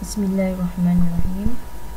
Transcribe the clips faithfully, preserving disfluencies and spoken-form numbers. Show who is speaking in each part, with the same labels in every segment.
Speaker 1: Bismillahirrahmanirrahim.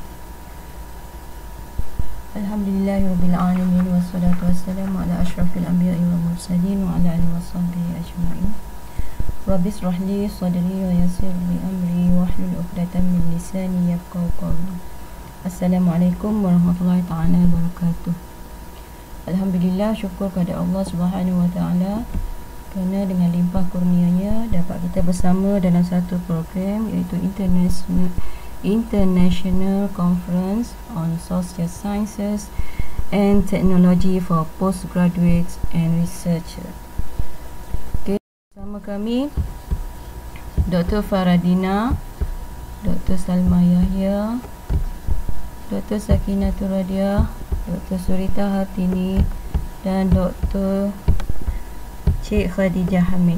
Speaker 1: Alhamdulillahirabbil alamin wassalatu wassalamu ala asyrafil anbiya'i wal mursalin wa ala alihi washabbihi ajma'in. Rabbi shrah li sadri wa yassir li amri wahlul 'uqdatam min lisani yafqahu qawli. Assalamualaikum warahmatullahi taala wabarakatuh. Alhamdulillah, syukur kepada Allah Subhanahu wa taala kerana dengan limpah kurnianya dapat kita bersama dalam satu program iaitu International International Conference on Social Sciences and Technology for Postgraduates and Researchers. Okay, bersama kami Doktor Faradina, Doktor Salma Yahya, Doktor Sakinatul Radia, Doktor Surita Hartini dan Doktor Cik Khadijah Hamid.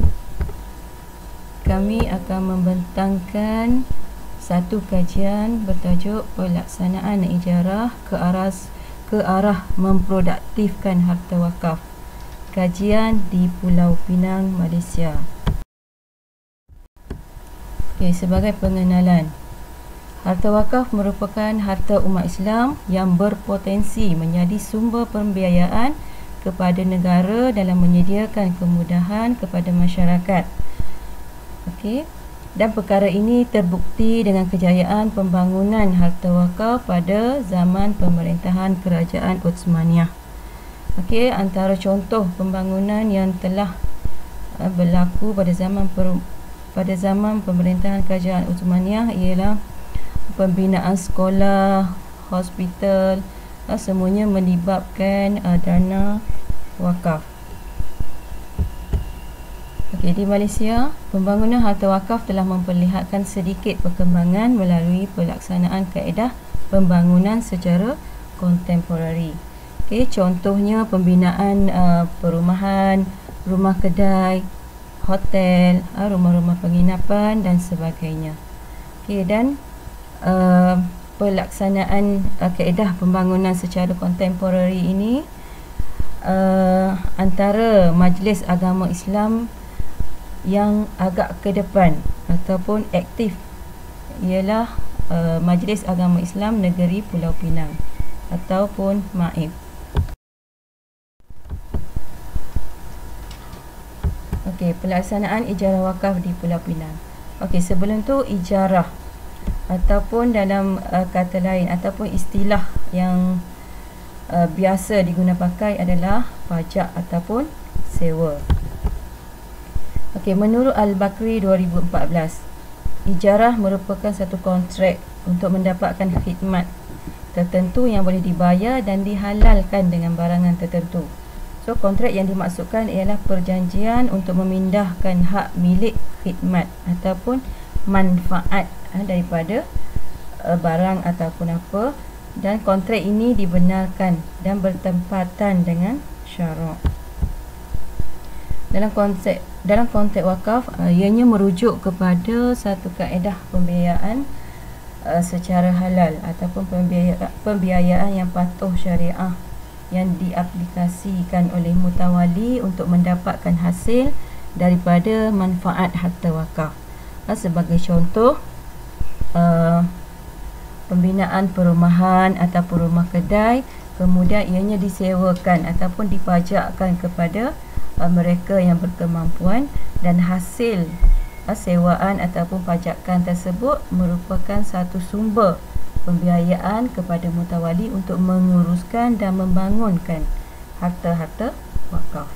Speaker 1: Kami akan membentangkan satu kajian bertajuk pelaksanaan ijarah ke arah ke arah memproduktifkan harta wakaf. Kajian di Pulau Pinang, Malaysia. Okay, sebagai pengenalan, harta wakaf merupakan harta umat Islam yang berpotensi menjadi sumber pembiayaan kepada negara dalam menyediakan kemudahan kepada masyarakat. Okey, dan perkara ini terbukti dengan kejayaan pembangunan harta wakaf pada zaman pemerintahan Kerajaan Utsmaniyah. Okey, antara contoh pembangunan yang telah uh, berlaku pada zaman per, pada zaman pemerintahan Kerajaan Utsmaniyah ialah pembinaan sekolah, hospital, uh, semuanya melibatkan uh, dana wakaf. Okey, di Malaysia, pembangunan harta wakaf telah memperlihatkan sedikit perkembangan melalui pelaksanaan kaedah pembangunan secara kontemporari. Okey, contohnya pembinaan uh, perumahan, rumah kedai, hotel, uh, rumah-rumah penginapan dan sebagainya. Okey, dan uh, pelaksanaan uh, kaedah pembangunan secara kontemporari ini Uh, antara Majlis Agama Islam yang agak ke depan ataupun aktif ialah uh, Majlis Agama Islam Negeri Pulau Pinang ataupun M A I P. Okey, pelaksanaan ijarah wakaf di Pulau Pinang. Okey, sebelum tu ijarah ataupun dalam uh, kata lain ataupun istilah yang Uh, biasa diguna pakai adalah pajak ataupun sewa. Okey, menurut Al-Bakri dua ribu empat belas, ijarah merupakan satu kontrak untuk mendapatkan khidmat tertentu yang boleh dibayar dan dihalalkan dengan barangan tertentu. So, kontrak yang dimaksudkan ialah perjanjian untuk memindahkan hak milik khidmat ataupun manfaat uh, daripada uh, barang ataupun apa, dan kontrak ini dibenarkan dan bertempatan dengan syarak. Dalam konsep dalam konteks wakaf, uh, ianya merujuk kepada satu kaedah pembiayaan uh, secara halal ataupun pembiayaan, pembiayaan yang patuh syariah yang diaplikasikan oleh mutawali untuk mendapatkan hasil daripada manfaat harta wakaf. Uh, sebagai contoh, uh, pembinaan perumahan ataupun rumah kedai, kemudian ianya disewakan ataupun dipajakkan kepada uh, mereka yang berkemampuan, dan hasil uh, sewaan ataupun pajakan tersebut merupakan satu sumber pembiayaan kepada mutawali untuk menguruskan dan membangunkan harta-harta wakaf.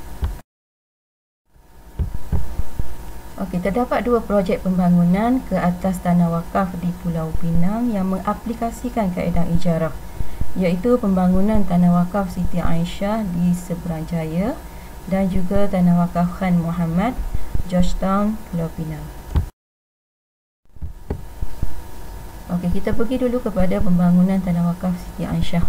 Speaker 1: Okey, terdapat dua projek pembangunan ke atas tanah wakaf di Pulau Pinang yang mengaplikasikan kaedah ijarah, iaitu pembangunan tanah wakaf Siti Aisyah di Seberang Jaya dan juga tanah wakaf Khan Muhammad, Georgetown, Pulau Pinang. Okey, kita pergi dulu kepada pembangunan tanah wakaf Siti Aisyah.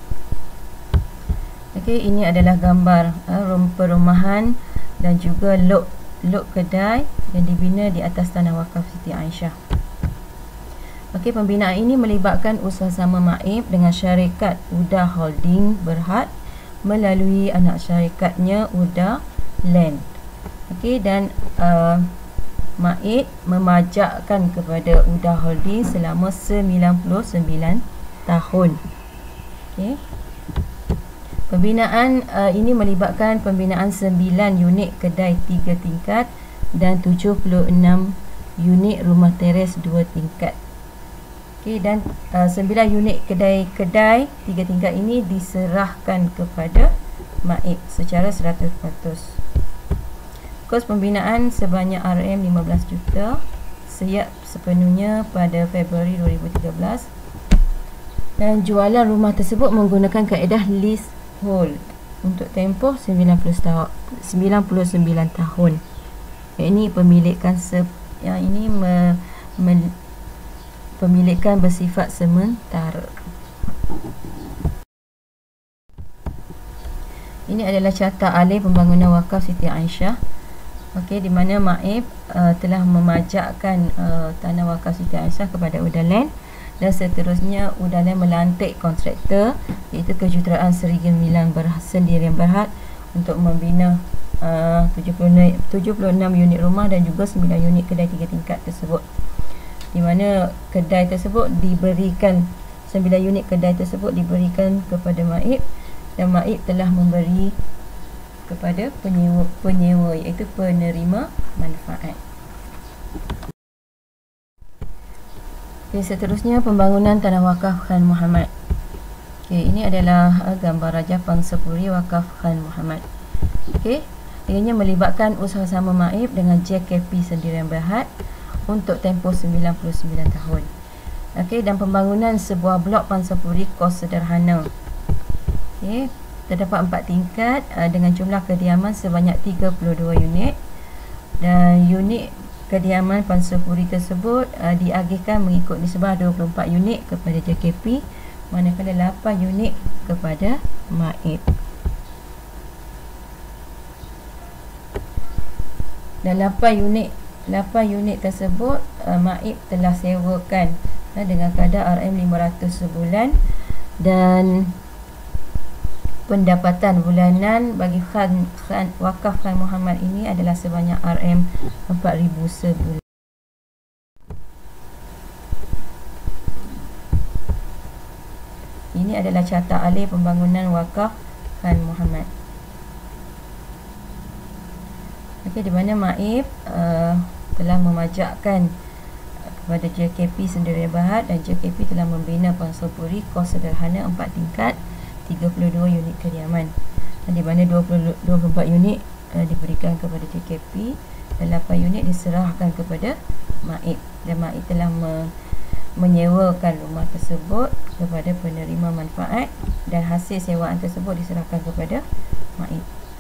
Speaker 1: Okey, ini adalah gambar uh, perumahan dan juga lok lok kedai yang dibina di atas tanah wakaf Siti Aisyah. Okey, pembinaan ini melibatkan usaha sama M A I P dengan syarikat Uda Holding Berhad melalui anak syarikatnya Uda Land. Okey, dan uh, Maid memajakkan kepada Uda Holding selama sembilan puluh sembilan tahun. Okey. Pembinaan uh, ini melibatkan pembinaan sembilan unit kedai tiga tingkat dan tujuh puluh enam unit rumah teres dua tingkat. Okey, dan uh, sembilan unit kedai-kedai tiga tingkat ini diserahkan kepada Maib secara seratus peratus. Kos pembinaan sebanyak R M lima belas juta, siap sepenuhnya pada Februari dua ribu tiga belas. Dan jualan rumah tersebut menggunakan kaedah leasehold untuk tempoh sembilan puluh sembilan tahun. Yang ini pemilikan se yang ini me, me, pemilikan bersifat sementara. Ini adalah carta alih pembangunan wakaf Siti Aisyah. Okey, di mana Maib uh, telah memajakkan uh, tanah wakaf Siti Aisyah kepada Udaland, dan seterusnya Udaland melantik kontraktor iaitu Kejuruteraan Seri Gemilang Berhad, Sendirian Berhad untuk membina uh, tujuh puluh enam unit rumah dan juga sembilan unit kedai tiga tingkat tersebut, di mana kedai tersebut diberikan sembilan unit kedai tersebut diberikan kepada Maib, dan Maib telah memberi kepada penyewa, penyewa iaitu penerima manfaat. Okay, seterusnya pembangunan tanah wakaf Khan Muhammad. Okay, ini adalah uh, gambar Raja Pangsapuri wakaf Khan Muhammad. Okay, ianya melibatkan usaha sama Maib dengan J K P Sendirian Berhad untuk tempoh sembilan puluh sembilan tahun. Okay, dan pembangunan sebuah blok Pangsapuri kos sederhana. Okay, terdapat empat tingkat uh, dengan jumlah kediaman sebanyak tiga puluh dua unit, dan unit kediaman Pangsapuri tersebut uh, diagihkan mengikut nisbah dua puluh empat unit kepada J K P, manakala lapan unit kepada Maib. Dan lapan unit lapan unit tersebut uh, Maib telah sewakan uh, dengan kadar R M lima ratus sebulan, dan pendapatan bulanan bagi Khan, Khan wakaf Khan Muhammad ini adalah sebanyak R M empat ribu sebulan. Ini adalah carta alih pembangunan wakaf Khan Muhammad. Okey, di mana Maib uh, telah memajakkan kepada J K P Sendirian Berhad, dan J K P telah membina Pangsapuri kos sederhana empat tingkat, tiga puluh dua unit kediaman, dan di mana dua puluh empat unit uh, diberikan kepada J K P dan lapan unit diserahkan kepada Maib, dan Maib telah me menyewakan rumah tersebut kepada penerima manfaat, dan hasil sewaan tersebut diserahkan kepada Maib.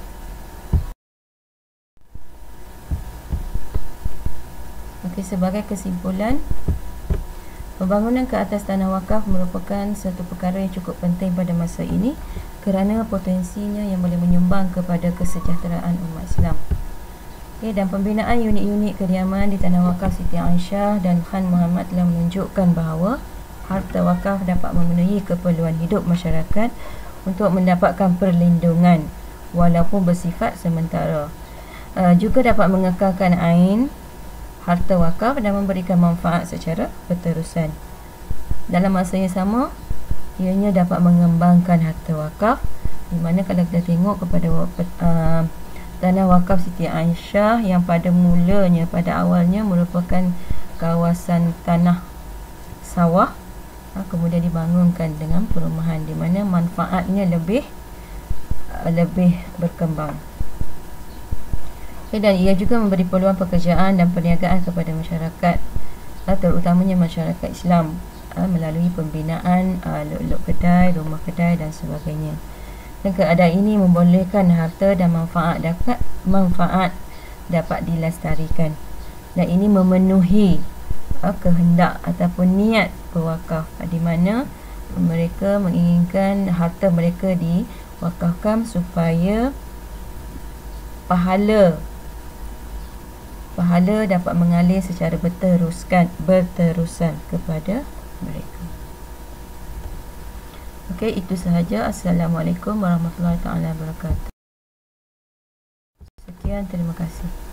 Speaker 1: Okey, sebagai kesimpulan, pembangunan ke atas tanah wakaf merupakan satu perkara yang cukup penting pada masa ini kerana potensinya yang boleh menyumbang kepada kesejahteraan umat Islam. Okay, dan pembinaan unit-unit kediaman di tanah wakaf Siti Aisyah dan Khan Muhammad telah menunjukkan bahawa harta wakaf dapat memenuhi keperluan hidup masyarakat untuk mendapatkan perlindungan walaupun bersifat sementara. Uh, juga dapat mengekalkan ain harta wakaf dan memberikan manfaat secara berterusan. Dalam masa yang sama, ianya dapat mengembangkan harta wakaf, di mana kalau kita tengok kepada uh, tanah wakaf Siti Aisyah yang pada mulanya, pada awalnya merupakan kawasan tanah sawah, uh, kemudian dibangunkan dengan perumahan, di mana manfaatnya lebih uh, lebih berkembang. Okay, dan ia juga memberi peluang pekerjaan dan perniagaan kepada masyarakat, terutamanya masyarakat Islam, melalui pembinaan lok-lok kedai, rumah kedai dan sebagainya. Dan keadaan ini membolehkan harta dan manfaat dapat manfaat dapat dilestarikan, dan ini memenuhi kehendak ataupun niat pewakaf, di mana mereka menginginkan harta mereka diwakafkan supaya pahala pahala dapat mengalir secara berteruskan berterusan kepada mereka. Okey, itu sahaja. Assalamualaikum warahmatullahi taala wabarakatuh. Sekian, terima kasih.